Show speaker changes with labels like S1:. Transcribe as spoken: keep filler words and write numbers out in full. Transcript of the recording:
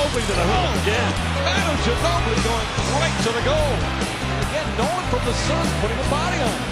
S1: Ginobili to the hoop again. Manu Ginobili going right to the goal. Again, no one from the Suns putting a body on him.